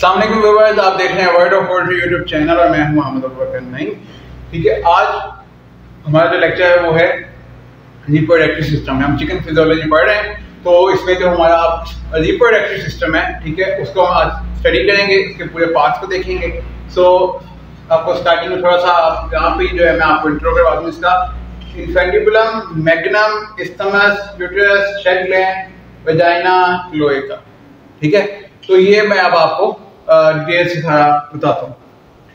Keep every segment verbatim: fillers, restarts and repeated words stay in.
अस्सलाम वालेकुम व्यूअर्स, आप देख रहे हैं word of poetry YouTube channel और मैं हूं मोहम्मद अबूबकर नईम। ठीक है, आज हमारा जो लेक्चर है वो है रिप्रोडक्टिव सिस्टम में। हम चिकन फिजियोलॉजी पढ़ रहे हैं, तो इसमें जो हमारा रिप्रोडक्टिव सिस्टम है, ठीक है, उसको हम आज स्टडी करेंगे, इसके पूरे पार्ट्स को देखेंगे। सो so, आपको स्टार्टिंग में थोड़ा सा आप यहाँ पे जो है मैं आपको इंट्रो करवा दूँ इसका। Infundibulum, magnum, isthmus, uterus, shell gland, vagina, cloaca. ठीक है, तो ये मैं अब आपको डिटेल से सारा बताता हूँ।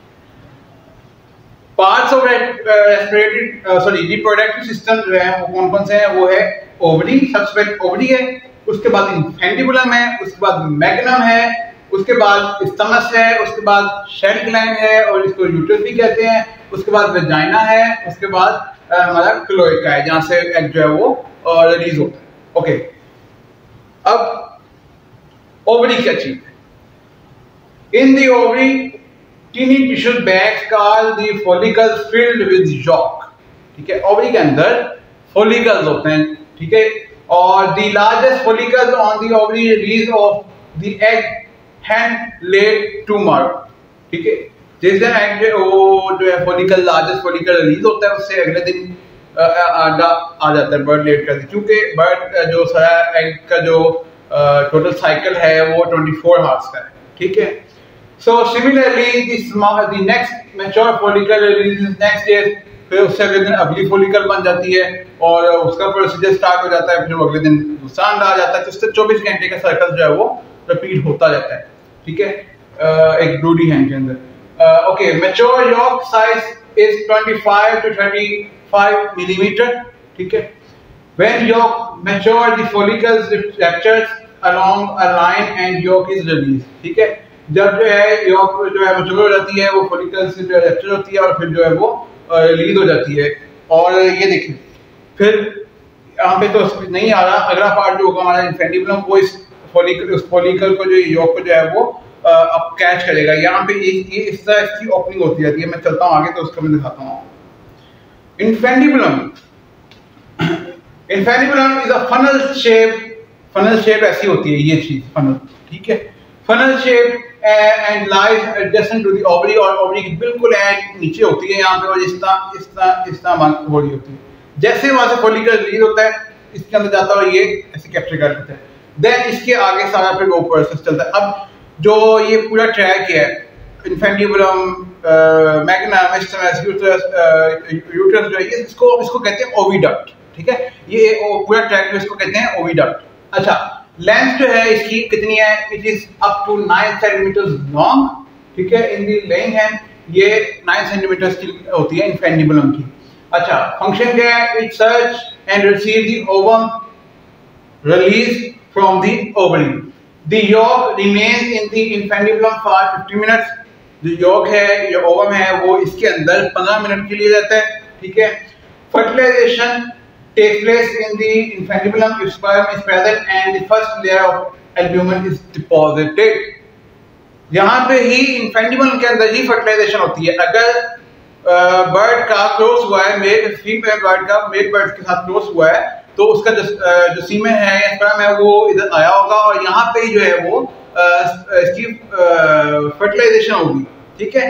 Parts of respiratory sorry reproductive system जो है वो कौन कौन से हैं? वो है ओवरी, सबसे पहले ओवरी है, उसके बाद इन्फेंटिबुलम है, उसके बाद मैग्नम है, उसके बाद इस्थमस है, उसके बाद शेल ग्लैंड है और इसको यूट्रस भी कहते हैं, उसके बाद वेजाइना है, उसके बाद हमारा क्लोएका है जहाँ से एग जो है वो रिलीज होता है। ओके, अब ओवरी क्या चीज है? In the ovary tiny tissue bags called the follicles filled with yolk. ठीक है, ओवरी के अंदर फॉलिकल्स होते हैं। ठीक है, और the largest follicles on the ovary release of the egg hen laid tomorrow. ठीक है, जिस दिन एग जो वो जो है फॉलिकल लार्जेस्ट फॉलिकल रिलीज होता है उससे अगले दिन अंडा आ जाता है, बर्ड लेट करती है। क्योंकि बर्ड जो सारा एग का जो टोटल uh, साइकिल है वो चौबीस आवर्स का है। ठीक है, so similarly the next mature follicle releases next day, फिर उससे अगले दिन अगली फॉलिकल बन जाती है और उसका प्रोसीजर स्टार्ट हो जाता है, फिर अगले दिन दूसरा अंडा आ जाता है। तो इससे चौबीस घंटे का सर्कल जो है वो रिपीट होता रहता है। ठीक है, uh, एक ब्रूडी हैंड के अंदर। Okay, mature yolk size is पच्चीस टू पैंतीस मिलीमीटर। ठीक है, when yolk mature the follicles ruptures along a line and yolk is released। ठीक है, जब जो है yolk जो है mature हो जाती है वो follicles से जो rupture होती है और फिर जो है वो रिलीज हो जाती है। और ये देखिए, फिर यहाँ पे तो नहीं आ रहा, अगला पार्ट जो होगा हमारा इन्फेंटिबुलम, वो इस फॉलिकल उस फॉलिकल को जो yolk को जो है वो अब कैच करेगा। यहाँ पे एक ये इस तरह इसकी ओपनिंग होती जाती है। मैं चलता हूँ आगे तो उसका मैं दिखाता हूँ। Infundibulum infundibulum is a funnel shape. Funnel shape ऐसी होती है ये चीज, फनल। ठीक है, funnel shape and lies adjacent to the ovary, और ओवरी की बिल्कुल एंड नीचे होती है यहाँ पे, और इस तरह इस तरह इस तरह बॉडी होती है। जैसे वहां से फॉलिकल रिलीज होता है, इसके अंदर जाता है और ये ऐसे कैप्चर कर लेता है। देन इसके आगे सारा फिर वो प्रोसेस चलता है। अब जो ये पूरा ट्रैक है, infundibulum, magnum, isthmus, uterus uterus जो है इसको इसको कहते हैं ओविडक्ट। ठीक है, ये पूरा ट्रैक जो इसको कहते हैं ओविडक्ट। अच्छा, लेंथ जो है इसकी कितनी है? It is up to nine centimetre long. ठीक है, in the laying hen nine नाइन सेंटीमीटर की होती है इन्फेंटिबुलम की। अच्छा, फंक्शन क्या है? It search and receive the ovum release from the ovary. The yolk remains in the infundibulum for fifty minutes. जो यॉक है, जो ओवम है, वो इसके अंदर पंद्रह मिनट के लिए रहता है। ठीक है, fertilisation takes place in the infantibulum if sperm is present and the first layer of albumin is deposited। यहाँ पे ही infantibulum के अंदर ही फर्टिलाइजेशन होती है। अगर बर्ड का क्रॉस हुआ है, मेल फीमेल बर्ड का मेल बर्ड के साथ क्रॉस हुआ है, तो उसका जो जो सीमेन है या स्पर्म है वो इधर आया होगा और यहाँ पे ही जो है वो इसकी फर्टिलाइजेशन होगी। ठीक है,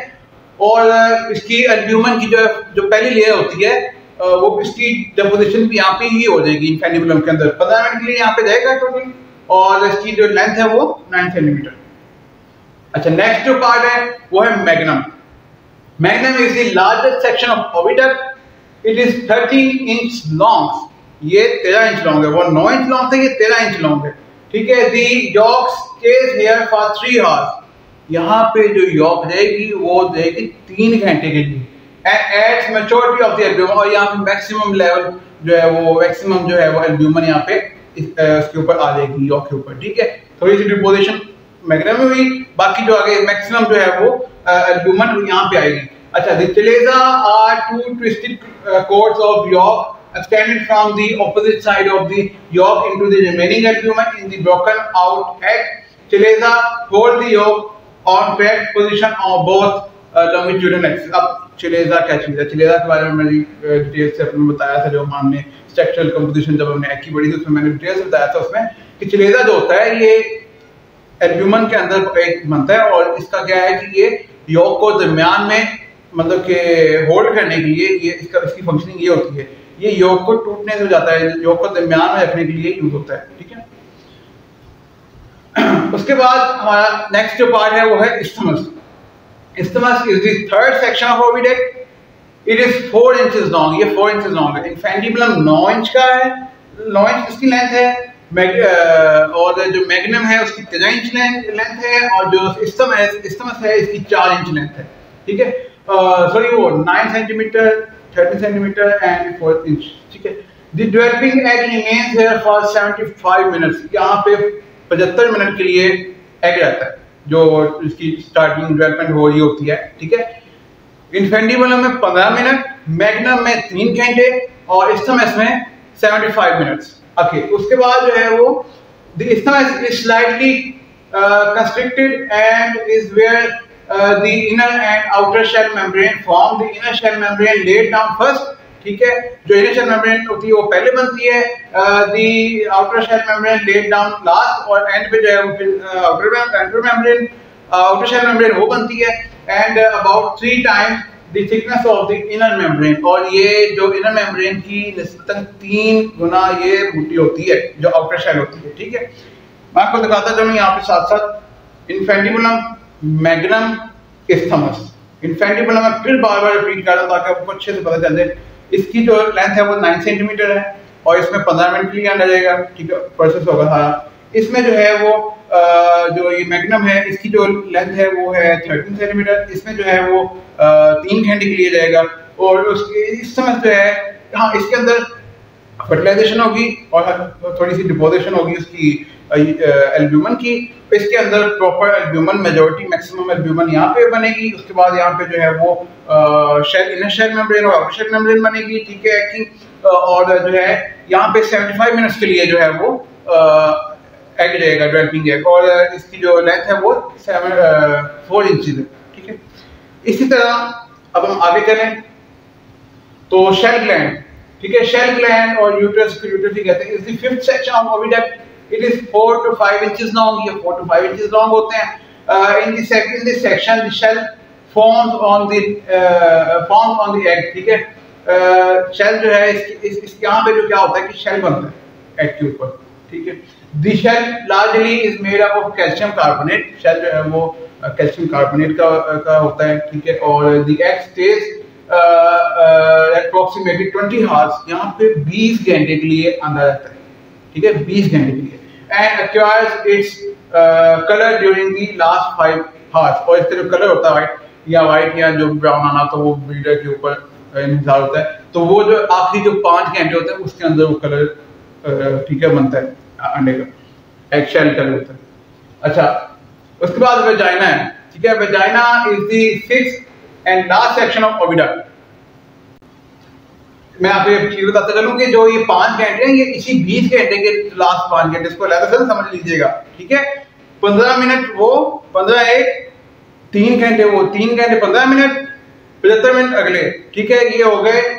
और इसकी एल्ब्यूमिन की जो जो पहली लेयर होती है वो इसकी डिपोजिशन भी यहाँ पे ही हो जाएगी इन्फेंटिबुलम के अंदर। पंद्रह मिनट के लिए यहाँ पे रहेगा टोटल, और इसकी जो लेंथ है वो नाइन सेंटीमीटर। अच्छा, नेक्स्ट जो पार्ट है वो है magnum. Magnum is the largest section of oviduct. It is thirteen inch long. ये तेरह इंच लॉन्ग है, वो नौ इंच लॉन्ग था, ये तेरह इंच लॉन्ग है। ठीक है, the yolk stage here for three hours. यहाँ पे जो यॉक रहेगी वो रहेगी तीन घंटे के लिए। At maturity of the albumin, और यहाँ पे मैक्सिमम लेवल जो है वो मैक्सिमम जो है वो एल्ब्यूमिन यहाँ पे इसके ऊपर आ जाएगी यॉक के ऊपर। ठीक है, थोड़ी सी डिपोजिशन मैग्नम में हुई, बाकी जो आगे मैक्सिमम जो है वो एल्ब्यूमिन यहाँ पे आएगी। अच्छा, the chalazae are two twisted cords of yolk extended from the opposite side of the yolk into the remaining albumin in the broken out egg. Chalazae hold the yolk on correct position on both longitudinal axis. अब chalazae क्या चीज है? चिलेजा के बारे में मैंने detail से अपने बताया था, जो हमने स्ट्रक्चरल कंपोजिशन जब हमने एग की पढ़ी थी उसमें मैंने डिटेल से बताया था उसमें कि चिलेजा जो होता है ये एल्ब्यूमन के अंदर एक बनता है और इसका क्या है कि ये यॉक को दरमियान में मतलब कि होल्ड करने के लिए ये इसका इसकी फंक्शनिंग ये होती है, ये यॉक को टूटने से जाता है, यॉक को दरमियान में रखने के लिए यूज होता है, ठीक है। उसके बाद हमारा नेक्स्ट जो पार्ट है वो है isthmus. Isthmus is the third section of oviduct. It is four inches long, ये फोर इंचेस लॉन्ग है। इन्फेंटिबुलम नौ इंच का है, नौ इंच इसकी लेंथ है। मैग, और जो मैग्नम है उसकी तेरह इंच लेंथ है और जो इस्थम है इस्थमस है इसकी चार इंच लेंथ है, ठीक है। सॉरी वो nine centimetre, thirteen centimetre and four inch, ठीक है। The developing egg remains here for seventy five minutes. यहाँ पे पचहत्तर मिनट के लिए एग रहता है जो इसकी स्टार्टिंग डेवलपमेंट हो रही होती है, ठीक है। इन्फेंटिबुलम में पंद्रह मिनट, मैग्नम में तीन घंटे और इस्थमस में सेवेंटी फाइव मिनट्स। ओके, उसके बाद जो है वो the isthmus is slightly constricted and is where the inner and outer shell membrane form. The inner shell membrane laid down first, ठीक है। जो इनर शेल मेम्ब्रेन होती है वो पहले बनती है, the outer shell membrane laid down last और एंड पे जो है वो outer outer membrane outer shell membrane वो बनती है and about three times the thickness of the inner membrane. और ये जो इनर मेम्ब्रेन की निस्बतन तीन गुना ये मोटी होती है जो आउटर शेल होती है, ठीक है। मैं आपको दिखाता चलूं यहाँ पे साथ साथ इन्फेंटिबुलम, मैग्नम, इस्थमस। इन्फेंटिबुलम में फिर बार बार रिपीट कर रहा हूं ताकि आपको अच्छे से पता चल जाए। इसकी जो लेंथ है वो नाइन सेंटीमीटर है और इसमें पंद्रह मिनट के लिए लगेगा, ठीक है, प्रोसेस होगा सारा। इसमें जो है वो आ, जो ये मैग्नम है इसकी जो लेंथ है वो है थर्टीन सेंटीमीटर, इसमें जो है वो आ, तीन घंटे के लिए जाएगा। और उसके इस समय जो है हाँ इसके अंदर फर्टिलाइजेशन होगी और थोड़ी सी डिपोजिशन होगी उसकी एल्ब्यूमन की। इसके अंदर proper albumen majority maximum albumen यहाँ पे बनेगी। उसके बाद यहाँ पे जो है वो शेल इनर शेल मेम्ब्रेन और आउटर शेल मेम्ब्रेन बनेगी, ठीक है। एक्टिंग और जो है यहाँ पे सेवेंटी फाइव मिनट्स के लिए जो है वो एग रहेगा, डेवलपिंग एग। और इसकी जो लेंथ है वो सेवन फोर इंचेस है, ठीक है। इसी तरह अब हम आगे चलें तो शेल ग्लैंड, ठीक है। शेल ग्लैंड और यूट्रस को यूट्रस कहते हैं। Is the fifth section of oviduct. It is four to five inches long, ये four to five inches long होते हैं। In this in this section the shell forms on the forms on the egg, ठीक है। Shell जो है इसकी इस, इस यहाँ पे जो क्या होता है कि शेल बनता है एग के ऊपर, ठीक है। The shell largely is made up of calcium carbonate. Shell जो है वो कैल्शियम कार्बोनेट का का होता है, ठीक है। और the egg stage approximately twenty hours, यहाँ पे बीस घंटे के लिए अंदर रहता है, ठीक है, बीस घंटे के लिए। And acquires its colour during the last five hours. और इसका जो कलर होता है व्हाइट या व्हाइट या जो ब्राउन आना तो वो ब्रीडर के ऊपर इंतजार होता है। तो वो जो आखिरी जो पांच घंटे होते हैं उसके अंदर वो कलर, ठीक है, बनता है अंडे का, एग शेल कलर होता है। अच्छा, उसके बाद वेजाइना है, ठीक है। Vagina is the sixth and last section of oviduct. मैं आपको एक चीज बताता चलूं कि जो ये पांच घंटे हैं ये इसी बीस घंटे के लास्ट पांच घंटे इसको अलग से समझ लीजिएगा, ठीक है। पंद्रह मिनट वो, पंद्रह एक, तीन घंटे वो, तीन घंटे पंद्रह मिनट, पचहत्तर मिनट अगले, ठीक है। ये हो गए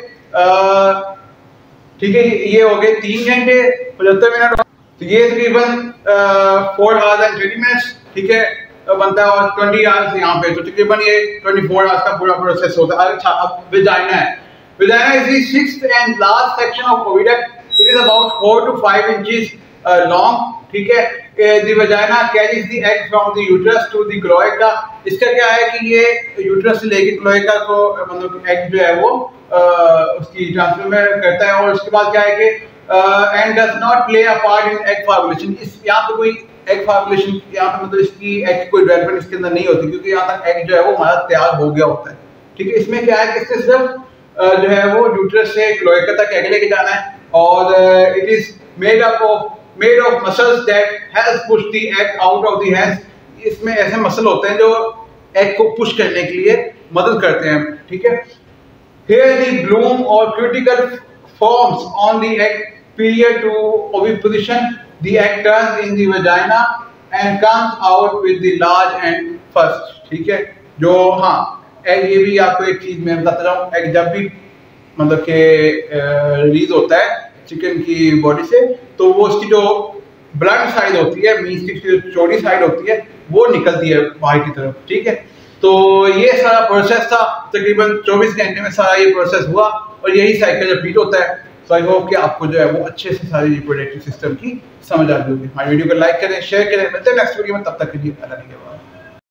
ठीक है, ये हो गए तीन घंटे पचहत्तर मिनट, तो ये तकरीबन four hours and twenty minutes, ठीक है, बनता है। और ट्वेंटी आवर्स यहाँ पे, तो तकरीबन ये ट्वेंटी फोर आवर्स का पूरा प्रोसेस होता है। अच्छा, अब वेजाइना है। Vagina is the sixth and last section of oviduct. It is about four to five inches uh, long. ठीक है। uh, The vagina carries the egg from the uterus to the cloaca. इसका क्या है कि ये uterus से लेके cloaca को मतलब एग जो है वो uh, उसकी ट्रांसफर करता है। और उसके बाद क्या है कि and does not play a part in egg formulation. इस यहाँ पे कोई एग फॉर्मुलेशन यहाँ पे मतलब इसकी एग की कोई डेवलपमेंट इसके अंदर नहीं होती क्योंकि यहाँ तक एग जो है वो हमारा तैयार हो गया होता है, ठीक है। इसमें क्या है कि इससे सिर्फ जो है वो यूट्रस से क्लोएका तक एग लेके जाना है। और it is made up of made of muscles that help push the egg out of the hands. इसमें ऐसे मसल होते हैं जो एग को पुश करने के लिए मदद करते हैं, ठीक है। हियर द ब्लूम और cuticle forms on the egg period to oviposition. The egg turns in the vagina and comes out with the large end first, ठीक है। जो हाँ एग, ये भी आपको एक चीज मैं बताता जाऊं, एग जब भी मतलब के रिलीज होता है चिकन की बॉडी से तो वो उसकी जो ब्लड साइड होती है, मीन्स की जो चौड़ी साइड होती है वो निकलती है बाहर की तरफ, ठीक है। तो ये सारा प्रोसेस था, तकरीबन चौबीस घंटे में सारा ये प्रोसेस हुआ और यही साइकिल रिपीट होता है। तो आई होप कि आपको जो है वो अच्छे से सारी रिप्रोडक्टिव सिस्टम की समझ आ गई होगी। हमारी वीडियो को लाइक करें, शेयर करें, मिलते हैं नेक्स्ट वीडियो में, तब तक के लिए अल्लाह के हवाले।